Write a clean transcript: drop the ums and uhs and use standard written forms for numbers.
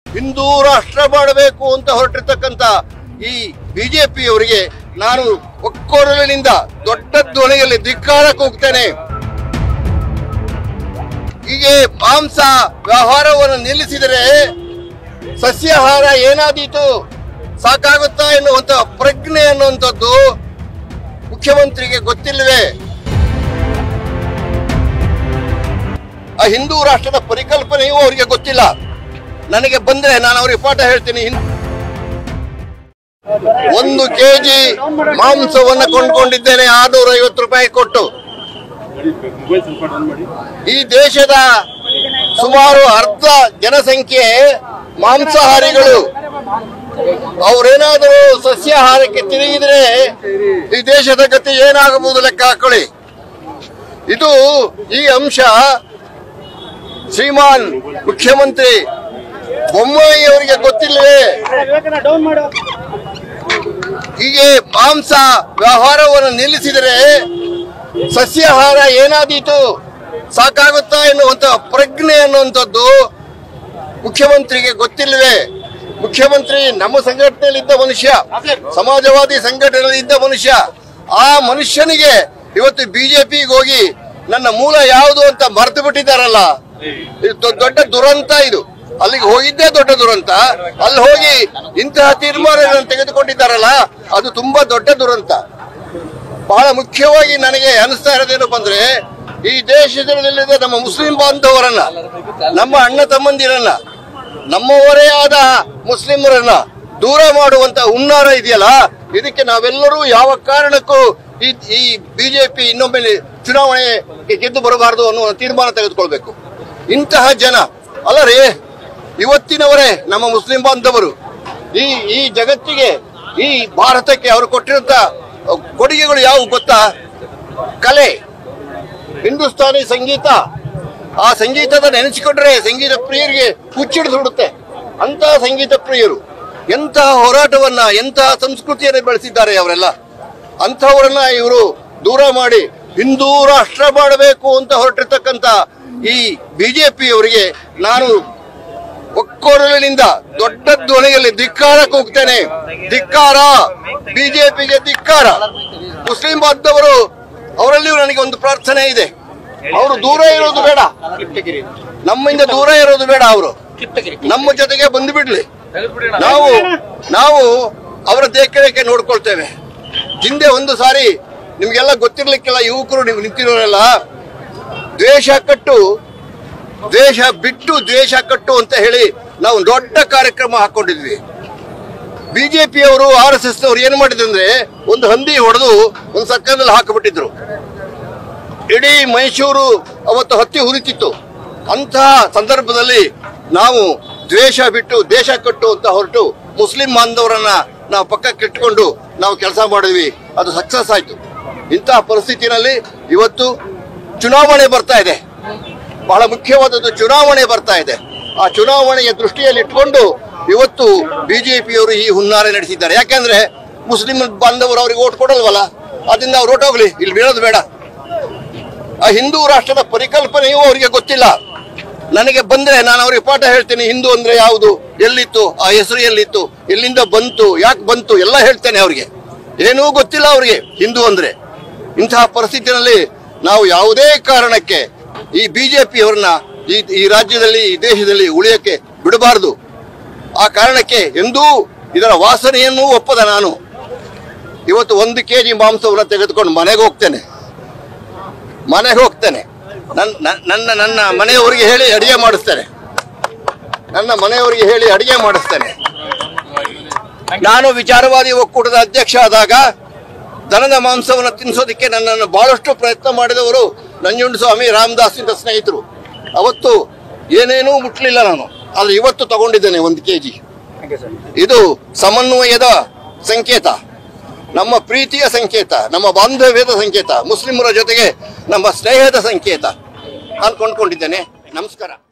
ಹಿಂದೂ ರಾಷ್ಟ್ರ ಮಾಡಬೇಕು ಅಂತ ಹೊರಟಿರ್ತಕ್ಕಂಥ ಈ ಬಿಜೆಪಿಯವರಿಗೆ ನಾನು ಒಕ್ಕೊರಲಿನಿಂದ ದೊಡ್ಡ ಧ್ವನಿಯಲ್ಲಿ ಧಿಕ್ಕಾರ ಕೂಗ್ತೇನೆ. ಹೀಗೆ ಮಾಂಸ ವ್ಯವಹಾರವನ್ನು ನಿಲ್ಲಿಸಿದರೆ ಸಸ್ಯಾಹಾರ ಏನಾದೀತು ಸಾಕಾಗುತ್ತಾ ಎನ್ನುವಂತ ಪ್ರಜ್ಞೆ ಅನ್ನುವಂಥದ್ದು ಮುಖ್ಯಮಂತ್ರಿಗೆ ಗೊತ್ತಿಲ್ಲವೇ? ಆ ಹಿಂದೂ ರಾಷ್ಟ್ರದ ಪರಿಕಲ್ಪನೆಯೂ ಅವರಿಗೆ ಗೊತ್ತಿಲ್ಲ. ನನಗೆ ಬಂದ್ರೆ ನಾನು ಅವರಿಗೆ ಪಾಠ ಹೇಳ್ತೀನಿ. 1 kg ಮಾಂಸವನ್ನು ಕೊಂಡ್ಕೊಂಡಿದ್ದೇನೆ 650 ರೂಪಾಯಿ ಕೊಟ್ಟು. ಈ ದೇಶದ ಸುಮಾರು ಅರ್ಧ ಜನಸಂಖ್ಯೆ ಮಾಂಸಾಹಾರಿಗಳು. ಅವರೇನಾದರೂ ಸಸ್ಯಾಹಾರಕ್ಕೆ ತಿರುಗಿದ್ರೆ ಈ ದೇಶದ ಗತಿ ಏನಾಗಬಹುದು ಲೆಕ್ಕ ಹಾಕೊಳ್ಳಿ. ಈ ಅಂಶ ಶ್ರೀಮಾನ್ ಮುಖ್ಯಮಂತ್ರಿ ಬೊಮ್ಮಾಯಿ ಅವರಿಗೆ ಗೊತ್ತಿಲ್ಲವೇ? ಹೀಗೆ ಮಾಂಸ ವ್ಯವಹಾರವನ್ನು ನಿಲ್ಲಿಸಿದರೆ ಸಸ್ಯಾಹಾರ ಏನಾದೀತು ಸಾಕಾಗುತ್ತಾ ಎನ್ನುವಂತ ಪ್ರಜ್ಞೆ ಅನ್ನುವಂಥದ್ದು ಮುಖ್ಯಮಂತ್ರಿಗೆ ಗೊತ್ತಿಲ್ಲವೇ? ಮುಖ್ಯಮಂತ್ರಿ ನಮ್ಮ ಸಂಘಟನೆಯಲ್ಲಿದ್ದ ಮನುಷ್ಯ, ಸಮಾಜವಾದಿ ಸಂಘಟನೆಯಲ್ಲಿದ್ದ ಮನುಷ್ಯ. ಆ ಮನುಷ್ಯನಿಗೆ ಇವತ್ತು ಬಿಜೆಪಿಗೆ ಹೋಗಿ ನನ್ನ ಮೂಲ ಯಾವುದು ಅಂತ ಮರೆತು ಬಿಟ್ಟಿದ್ದಾರಲ್ಲ, ಇದು ದೊಡ್ಡ ದುರಂತ. ಇದು ಅಲ್ಲಿಗೆ ಹೋಗಿದ್ದೇ ದೊಡ್ಡ ದುರಂತ. ಅಲ್ಲಿ ಹೋಗಿ ಇಂತಹ ತೀರ್ಮಾನಗಳನ್ನು ತೆಗೆದುಕೊಂಡಿದ್ದಾರಲ್ಲ, ಅದು ತುಂಬಾ ದೊಡ್ಡ ದುರಂತ. ಬಹಳ ಮುಖ್ಯವಾಗಿ ನನಗೆ ಅನಿಸ್ತಾ ಇರೋದೇನಪ್ಪ ಅಂದ್ರೆ, ಈ ದೇಶದಲ್ಲಿದ್ದ ನಮ್ಮ ಮುಸ್ಲಿಂ ಬಾಂಧವರನ್ನ, ನಮ್ಮ ಅಣ್ಣ ತಮ್ಮಂದಿರನ್ನ, ನಮ್ಮವರೇ ಆದ ಮುಸ್ಲಿಮರನ್ನ ದೂರ ಮಾಡುವಂತ ಹುನ್ನಾರ ಇದೆಯಲ್ಲ, ಇದಕ್ಕೆ ನಾವೆಲ್ಲರೂ ಯಾವ ಕಾರಣಕ್ಕೂ ಈ ಬಿಜೆಪಿ ಇನ್ನೊಮ್ಮೆ ಚುನಾವಣೆಗೆ ಗೆದ್ದು ಬರಬಾರದು ಅನ್ನುವ ತೀರ್ಮಾನ ತೆಗೆದುಕೊಳ್ಬೇಕು. ಇಂತಹ ಜನ ಅಲ್ಲರೇ ಇವತ್ತಿನವರೇ ನಮ್ಮ ಮುಸ್ಲಿಂ ಬಾಂಧವರು. ಈ ಜಗತ್ತಿಗೆ, ಈ ಭಾರತಕ್ಕೆ ಅವರು ಕೊಟ್ಟಿರುವಂತ ಕೊಡುಗೆಗಳು ಯಾವುವು ಗೊತ್ತಾ? ಕಲೆ, ಹಿಂದೂಸ್ತಾನಿ ಸಂಗೀತ. ಆ ಸಂಗೀತದ ನೆನೆಸಿಕೊಂಡ್ರೆ ಸಂಗೀತ ಪ್ರಿಯರಿಗೆ ಹುಚ್ಚಿಡಿದು ಬಿಡುತ್ತೆ. ಅಂತಹ ಸಂಗೀತ ಪ್ರಿಯರು ಎಂತಹ ಹೋರಾಟವನ್ನ, ಎಂತಹ ಸಂಸ್ಕೃತಿಯನ್ನು ಬೆಳೆಸಿದ್ದಾರೆ ಅವರೆಲ್ಲ. ಅಂಥವರನ್ನ ಇವರು ದೂರ ಮಾಡಿ ಹಿಂದೂ ರಾಷ್ಟ್ರ ಮಾಡಬೇಕು ಅಂತ ಹೊರಟಿರ್ತಕ್ಕಂಥ ಈ ಬಿಜೆಪಿಯವರಿಗೆ ನಾನು ಒಕ್ಕೊರಲಿನಿಂದ ದೊಡ್ಡ ಧ್ವನಿಯಲ್ಲಿ ಧಿಕ್ಕಾರ ಕೂಗ್ತೇನೆ. ಧಿಕ್ಕಾರ, ಬಿಜೆಪಿಗೆ ಧಿಕ್ಕಾರ. ಮುಸ್ಲಿಂ ಬಾಂಧವರು ಅವರಲ್ಲಿಯೂ ನನಗೆ ಒಂದು ಪ್ರಾರ್ಥನೆ ಇದೆ. ಅವರು ದೂರ ಇರೋದು ಬೇಡ, ನಮ್ಮಿಂದ ದೂರ ಇರೋದು ಬೇಡ. ಅವರು ನಮ್ಮ ಜೊತೆಗೆ ಬಂದು ಬಿಡ್ಲಿ. ನಾವು ಅವರ ದೇಖರೇಖೆ ನೋಡ್ಕೊಳ್ತೇವೆ. ಹಿಂದೆ ಒಂದು ಸಾರಿ ನಿಮ್ಗೆಲ್ಲ ಗೊತ್ತಿರ್ಲಿಕ್ಕೆಲ್ಲ, ಯುವಕರು ನೀವು ನಿಂತಿರೋರೆಲ್ಲ, ದ್ವೇಷ ಬಿಟ್ಟು ದ್ವೇಷ ಕಟ್ಟು ಅಂತ ಹೇಳಿ ನಾವು ದೊಡ್ಡ ಕಾರ್ಯಕ್ರಮ ಹಾಕೊಂಡಿದ್ವಿ. ಬಿಜೆಪಿಯವರು RSS ನವರು ಏನ್ ಮಾಡಿದ್ರು ಅಂದ್ರೆ, ಒಂದು ಹಂದಿ ಹೊಡೆದು ಒಂದು ಸರ್ಕಾರದಲ್ಲಿ ಹಾಕಿಬಿಟ್ಟಿದ್ರು. ಇಡೀ ಮೈಸೂರು ಅವತ್ತು ಹತ್ತಿ ಹುರಿತಿತ್ತು. ಅಂತಹ ಸಂದರ್ಭದಲ್ಲಿ ನಾವು ದ್ವೇಷ ಬಿಟ್ಟು ದೇಶ ಕಟ್ಟು ಅಂತ ಹೊರಟು ಮುಸ್ಲಿಂ ಬಾಂಧವರನ್ನ ನಾವು ಪಕ್ಕಕ್ಕೆ ಇಟ್ಕೊಂಡು ನಾವು ಕೆಲಸ ಮಾಡಿದ್ವಿ. ಅದು ಸಕ್ಸಸ್ ಆಯ್ತು. ಇಂತಹ ಪರಿಸ್ಥಿತಿನಲ್ಲಿ ಇವತ್ತು ಚುನಾವಣೆ ಬರ್ತಾ ಇದೆ. ಬಹಳ ಮುಖ್ಯವಾದದ್ದು ಚುನಾವಣೆ ಬರ್ತಾ ಇದೆ. ಆ ಚುನಾವಣೆಯ ದೃಷ್ಟಿಯಲ್ಲಿ ಇಟ್ಕೊಂಡು ಇವತ್ತು ಬಿಜೆಪಿಯವರು ಈ ಹುನ್ನಾರ ನಡೆಸಿದ್ದಾರೆ. ಯಾಕೆಂದ್ರೆ ಮುಸ್ಲಿಂ ಬಾಂಧವರು ಅವರಿಗೆ ಓಟ್ ಕೊಡಲ್ವಲ್ಲ, ಅದರಿಂದ ಅವ್ರು ಓಟ್ ಹೋಗ್ಲಿ, ಇಲ್ಲಿ ಬೀಳೋದು ಬೇಡ. ಆ ಹಿಂದೂ ರಾಷ್ಟ್ರದ ಪರಿಕಲ್ಪನೆಯೂ ಅವರಿಗೆ ಗೊತ್ತಿಲ್ಲ. ನನಗೆ ಬಂದ್ರೆ ನಾನು ಅವರಿಗೆ ಪಾಠ ಹೇಳ್ತೇನೆ. ಹಿಂದೂ ಅಂದ್ರೆ ಯಾವುದು, ಎಲ್ಲಿತ್ತು, ಆ ಹೆಸರು ಎಲ್ಲಿತ್ತು, ಎಲ್ಲಿಂದ ಬಂತು, ಯಾಕೆ ಬಂತು ಎಲ್ಲ ಹೇಳ್ತೇನೆ. ಅವ್ರಿಗೆ ಏನೂ ಗೊತ್ತಿಲ್ಲ ಅವರಿಗೆ ಹಿಂದೂ ಅಂದ್ರೆ. ಇಂತಹ ಪರಿಸ್ಥಿತಿಯಲ್ಲಿ ನಾವು ಯಾವುದೇ ಕಾರಣಕ್ಕೆ ಈ ಬಿಜೆಪಿಯವರನ್ನ ಈ ರಾಜ್ಯದಲ್ಲಿ, ಈ ದೇಶದಲ್ಲಿ ಉಳಿಯಕ್ಕೆ ಬಿಡಬಾರದು. ಆ ಕಾರಣಕ್ಕೆ ಎಂದೂ ಇದರ ವಾಸನೆಯನ್ನೂ ಒಪ್ಪದ ನಾನು ಇವತ್ತು 1 kg ಮಾಂಸವನ್ನು ತೆಗೆದುಕೊಂಡು ಮನೆಗೆ ಹೋಗ್ತೇನೆ. ನನ್ನ ಮನೆಯವರಿಗೆ ಹೇಳಿ ಅಡಿಗೆ ಮಾಡಿಸ್ತೇನೆ. ನಾನು ವಿಚಾರವಾದಿ ಒಕ್ಕೂಟದ ಅಧ್ಯಕ್ಷ ಆದಾಗ ದನದ ಮಾಂಸವನ್ನು ತಿನ್ನಿಸೋದಕ್ಕೆ ನನ್ನನ್ನು ಬಹಳಷ್ಟು ಪ್ರಯತ್ನ ಮಾಡಿದವರು ನಂಜುಂಡಸ್ವಾಮಿ, ರಾಮದಾಸ್ ಇಂಥ ಸ್ನೇಹಿತರು. ಅವತ್ತು ಏನೇನೂ ಮುಟ್ಲಿಲ್ಲ ನಾನು, ಆದ್ರೆ ಇವತ್ತು ತಗೊಂಡಿದ್ದೇನೆ 1 kg. ಇದು ಸಮನ್ವಯದ ಸಂಕೇತ, ನಮ್ಮ ಪ್ರೀತಿಯ ಸಂಕೇತ, ನಮ್ಮ ಬಾಂಧವ್ಯದ ಸಂಕೇತ, ಮುಸ್ಲಿಮರ ಜೊತೆಗೆ ನಮ್ಮ ಸ್ನೇಹದ ಸಂಕೇತ. ನಾನು ಕೊಂಡ್ಕೊಂಡಿದ್ದೇನೆ. ನಮಸ್ಕಾರ.